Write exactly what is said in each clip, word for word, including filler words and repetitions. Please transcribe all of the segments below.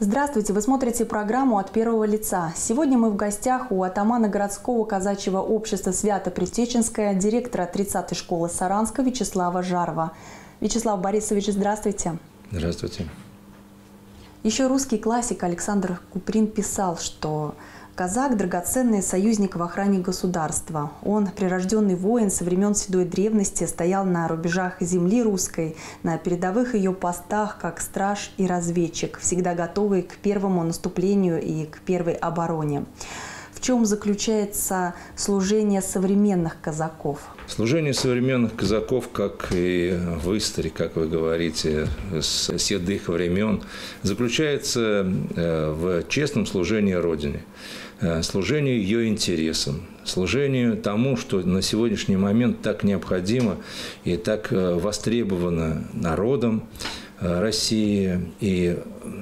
Здравствуйте! Вы смотрите программу «От первого лица». Сегодня мы в гостях у атамана городского казачьего общества «Свято-Предтеченское», директора тридцатой школы Саранска Вячеслава Жарова. Вячеслав Борисович, здравствуйте! Здравствуйте! Еще русский классик Александр Куприн писал, что казак – драгоценный союзник в охране государства. Он, прирожденный воин со времен седой древности, стоял на рубежах земли русской, на передовых ее постах, как страж и разведчик, всегда готовый к первому наступлению и к первой обороне. В чем заключается служение современных казаков? Служение современных казаков, как и в истории, как вы говорите, с седых времен, заключается в честном служении Родине, служению ее интересам, служению тому, что на сегодняшний момент так необходимо и так востребовано народом России и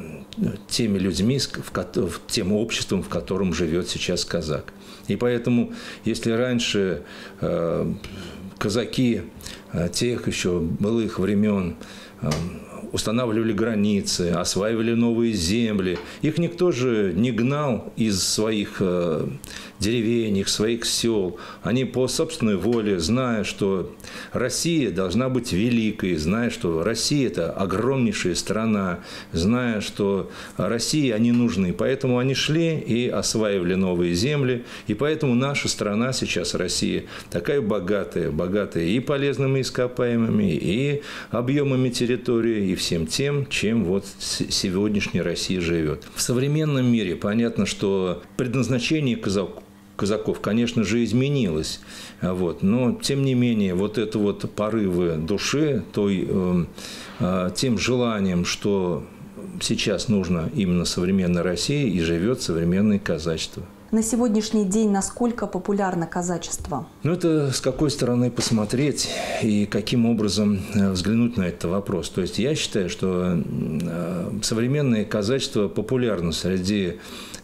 теми людьми, тем обществом, в котором живет сейчас казак. И поэтому, если раньше э, казаки э, тех еще былых времен э, устанавливали границы, осваивали новые земли, их никто же не гнал из своих э, деревень, их своих сел. Они по собственной воле, зная, что Россия должна быть великой, зная, что Россия – это огромнейшая страна, зная, что России они нужны. Поэтому они шли и осваивали новые земли. И поэтому наша страна сейчас, Россия, такая богатая, богатая и полезными ископаемыми, и объемами территории, и всем тем, чем вот сегодняшняя Россия живет. В современном мире понятно, что предназначение казаков казаков, конечно же, изменилось. Вот. Но, тем не менее, вот это вот порывы души, той, э, э, тем желанием, что сейчас нужно именно современной России, и живет современное казачество. На сегодняшний день насколько популярно казачество? Ну, это с какой стороны посмотреть и каким образом взглянуть на этот вопрос. То есть я считаю, что современное казачество популярно среди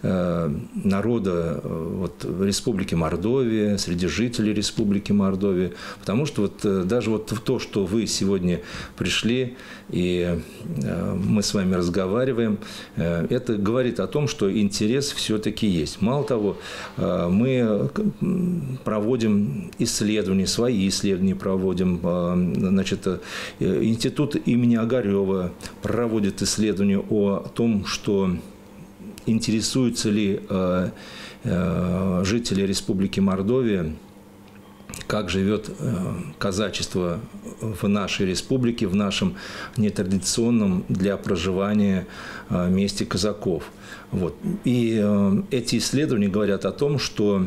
народа вот, Республики Мордовия, среди жителей Республики Мордовия. Потому что вот, даже вот то, что вы сегодня пришли, и мы с вами разговариваем, это говорит о том, что интерес все-таки есть. Мало того, мы проводим исследования, свои исследования проводим. Значит, институт имени Огарева проводит исследования о том, что интересуются ли э, э, жители Республики Мордовия, как живет э, казачество в нашей республике, в нашем нетрадиционном для проживания э, месте казаков. Вот. И э, эти исследования говорят о том, что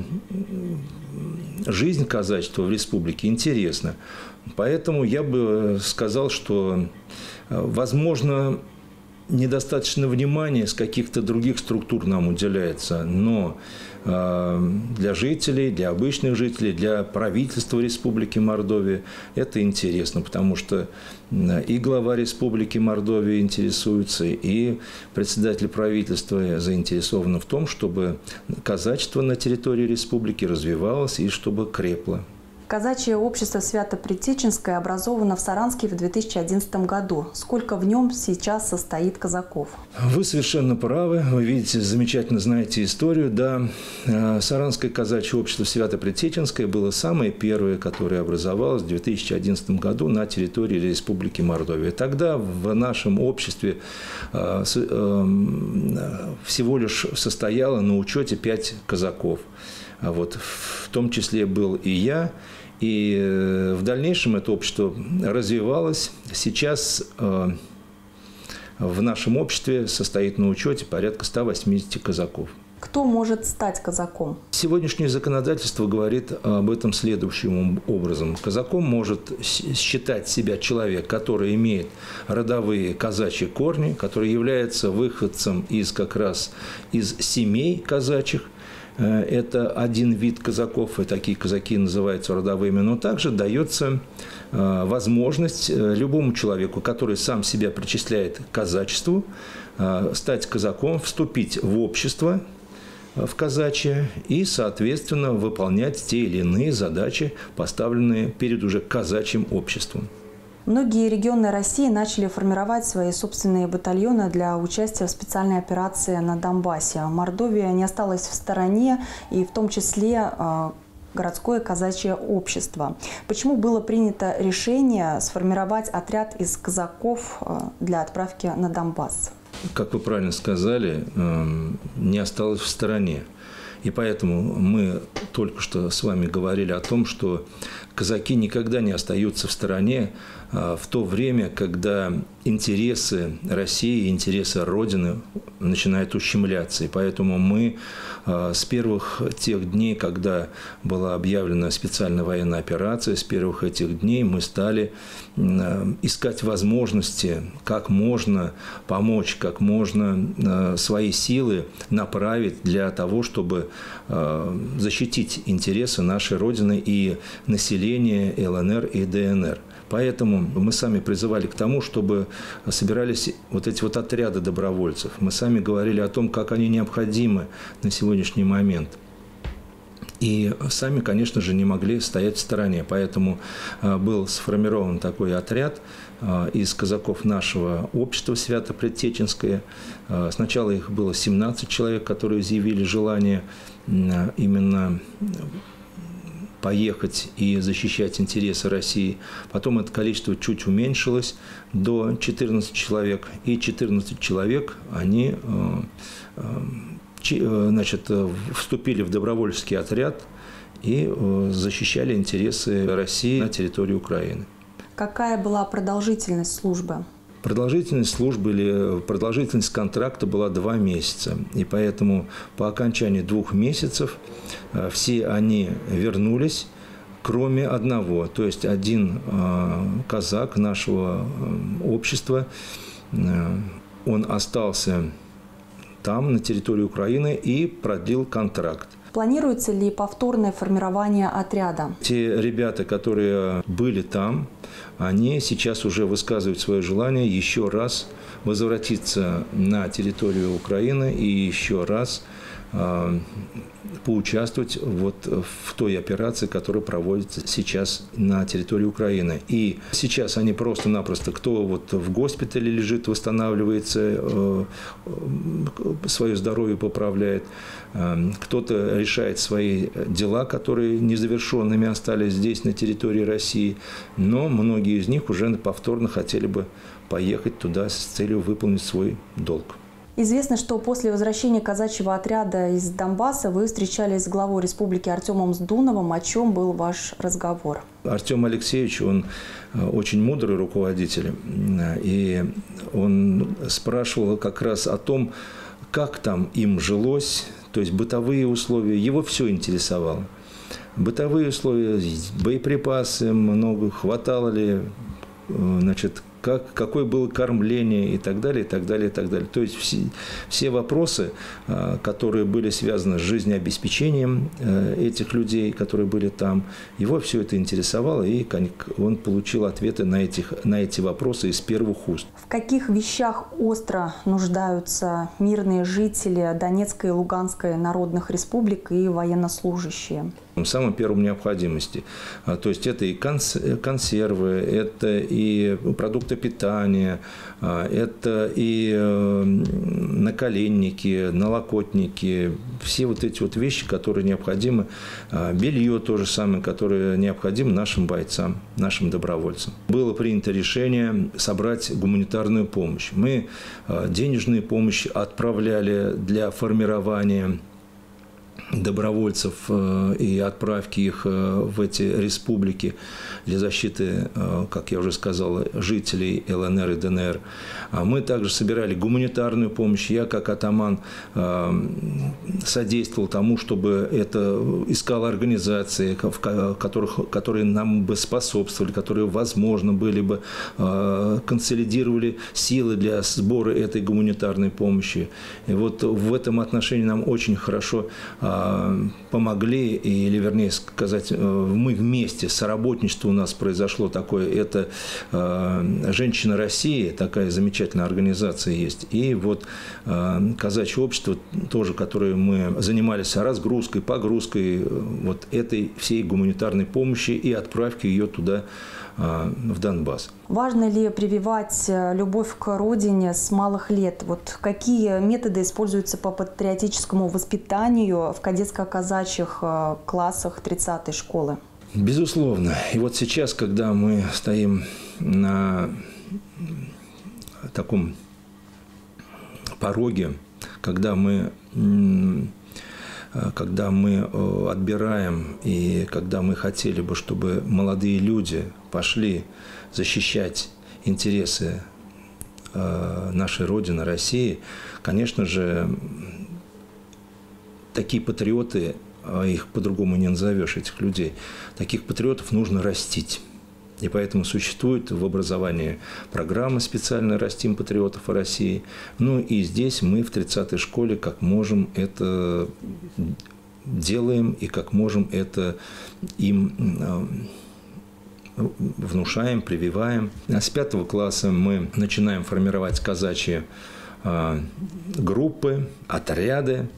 жизнь казачества в республике интересна. Поэтому я бы сказал, что, э, возможно, недостаточно внимания с каких-то других структур нам уделяется, но э, для жителей, для обычных жителей, для правительства Республики Мордовия это интересно, потому что и глава Республики Мордовия интересуется, и председатель правительства заинтересованы в том, чтобы казачество на территории республики развивалось и чтобы крепло. Казачье общество «Свято-Предтеченское» образовано в Саранске в две тысячи одиннадцатом году. Сколько в нем сейчас состоит казаков? Вы совершенно правы. Вы видите, замечательно знаете историю. Да, Саранское казачье общество «Свято-Предтеченское» было самое первое, которое образовалось в две тысячи одиннадцатом году на территории Республики Мордовия. Тогда в нашем обществе всего лишь состояло на учете пять казаков. Вот, в том числе был и я. И в дальнейшем это общество развивалось. Сейчас э, в нашем обществе состоит на учете порядка ста восьмидесяти казаков. Кто может стать казаком? Сегодняшнее законодательство говорит об этом следующим образом. Казаком может считать себя человек, который имеет родовые казачьи корни, который является выходцем из как раз из семей казачьих. Это один вид казаков, и такие казаки называются родовыми, но также дается возможность любому человеку, который сам себя причисляет к казачеству, стать казаком, вступить в общество, в казачье и, соответственно, выполнять те или иные задачи, поставленные перед уже казачьим обществом. Многие регионы России начали формировать свои собственные батальоны для участия в специальной операции на Донбассе. Мордовия не осталась в стороне, и в том числе э, городское казачье общество. Почему было принято решение сформировать отряд из казаков э, для отправки на Донбасс? Как вы правильно сказали, э, не осталось в стороне. И поэтому мы только что с вами говорили о том, что казаки никогда не остаются в стороне в то время, когда интересы России, интересы Родины начинают ущемляться. И поэтому мы с первых тех дней, когда была объявлена специальная военная операция, с первых этих дней мы стали искать возможности, как можно помочь, как можно свои силы направить для того, чтобы защитить интересы нашей Родины и населения ЛНР и ДНР. Поэтому мы сами призывали к тому, чтобы собирались вот эти вот отряды добровольцев. Мы сами говорили о том, как они необходимы на сегодняшний момент. И сами, конечно же, не могли стоять в стороне. Поэтому был сформирован такой отряд из казаков нашего общества Свято-Предтеченское. Сначала их было семнадцать человек, которые изъявили желание именно поехать и защищать интересы России. Потом это количество чуть уменьшилось до четырнадцати человек. И четырнадцать человек, они значит, вступили в добровольческий отряд и защищали интересы России на территории Украины. Какая была продолжительность службы? Продолжительность службы или продолжительность контракта была два месяца. И поэтому по окончании двух месяцев все они вернулись, кроме одного. То есть один казак нашего общества, он остался там, на территории Украины, и продлил контракт. Планируется ли повторное формирование отряда? Те ребята, которые были там, они сейчас уже высказывают свое желание еще раз возвратиться на территорию Украины и еще раз э, поучаствовать вот в той операции, которая проводится сейчас на территории Украины. И сейчас они просто-напросто, кто вот в госпитале лежит, восстанавливается, э, свое здоровье поправляет, э, кто-то решает свои дела, которые незавершенными остались здесь, на территории России, но многие из них уже повторно хотели бы поехать туда с целью выполнить свой долг. Известно, что после возвращения казачьего отряда из Донбасса вы встречались с главой республики Артемом Сдуновым. О чем был ваш разговор? Артем Алексеевич, он очень мудрый руководитель, и он спрашивал как раз о том, как там им жилось, то есть бытовые условия. Его все интересовало. Бытовые условия, боеприпасы много, хватало ли, значит, как, какое было кормление и так далее, и так далее, и так далее. То есть все, все вопросы, которые были связаны с жизнеобеспечением этих людей, которые были там, его все это интересовало, и он получил ответы на, этих, на эти вопросы из первых уст. В каких вещах остро нуждаются мирные жители Донецкой и Луганской народных республик и военнослужащие? Самой первой необходимости. То есть это и консервы, это и продукты питания, это и наколенники, налокотники, все вот эти вот вещи, которые необходимы. Белье то же самое, которое необходимо нашим бойцам, нашим добровольцам. Было принято решение собрать гуманитарную помощь. Мы денежную помощь отправляли для формирования добровольцев и отправки их в эти республики для защиты, как я уже сказал, жителей ЛНР и ДНР. Мы также собирали гуманитарную помощь. Я, как атаман, содействовал тому, чтобы это искал организации, которых, которые нам бы способствовали, которые, возможно, были бы, консолидировали силы для сбора этой гуманитарной помощи. И вот в этом отношении нам очень хорошо помогли, или, вернее сказать, мы вместе, соработничество у нас произошло такое, это «Женщина России», такая замечательная организация есть, и вот казачье общество тоже, которое мы занимались разгрузкой, погрузкой вот этой всей гуманитарной помощи и отправки ее туда, в Донбасс. Важно ли прививать любовь к родине с малых лет? Вот какие методы используются по патриотическому воспитанию в кадетско-казачьих классах тридцатой школы? Безусловно. И вот сейчас, когда мы стоим на таком пороге, когда мы, когда мы отбираем и когда мы хотели бы, чтобы молодые люди пошли защищать интересы нашей Родины, России, конечно же, такие патриоты, их по-другому не назовешь, этих людей, таких патриотов нужно растить. И поэтому существует в образовании программа специально «Растим патриотов России». Ну и здесь мы в тридцатой школе как можем это делаем и как можем это им внушаем, прививаем. А с пятого класса мы начинаем формировать казачьи группы, отряды.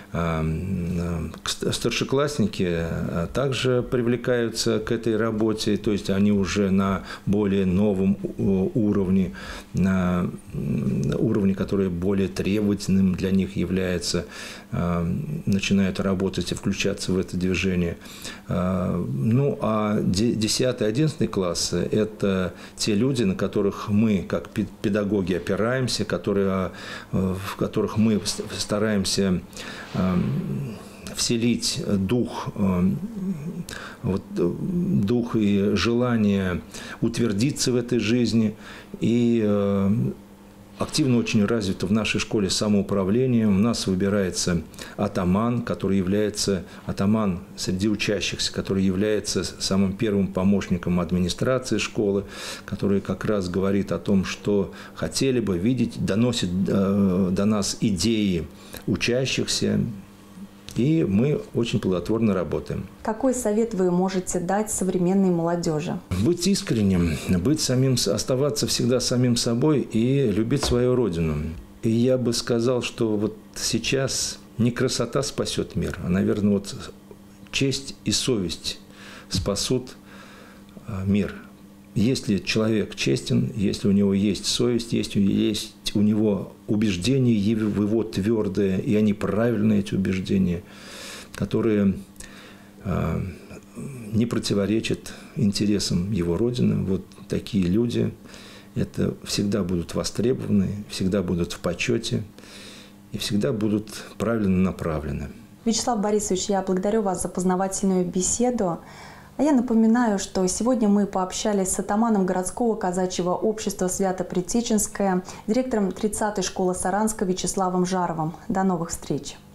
Старшеклассники также привлекаются к этой работе, то есть они уже на более новом уровне, на уровне, который более требовательным для них является, начинают работать и включаться в это движение. Ну, а десятый-одиннадцатый классы – это те люди, на которых мы, как педагоги, опираемся, которые, в которых мы стараемся вселить дух, вот, дух и желание утвердиться в этой жизни. И активно очень развито в нашей школе самоуправление. У нас выбирается атаман, который является, атаман среди учащихся, который является самым первым помощником администрации школы, который как раз говорит о том, что хотели бы видеть, доносит до нас идеи учащихся, и мы очень плодотворно работаем. Какой совет вы можете дать современной молодежи? Быть искренним, быть самим, оставаться всегда самим собой и любить свою родину. И я бы сказал, что вот сейчас не красота спасет мир, а, наверное, вот честь и совесть спасут мир. Если человек честен, если у него есть совесть, если есть у него убеждения в его твердые, и они правильные, эти убеждения, которые э, не противоречат интересам его родины, вот такие люди, это всегда будут востребованы, всегда будут в почете и всегда будут правильно направлены. Вячеслав Борисович, я благодарю вас за познавательную беседу. А я напоминаю, что сегодня мы пообщались с атаманом городского казачьего общества «Свято-Предсеченское», директором тридцатой школы Саранска Вячеславом Жаровым. До новых встреч!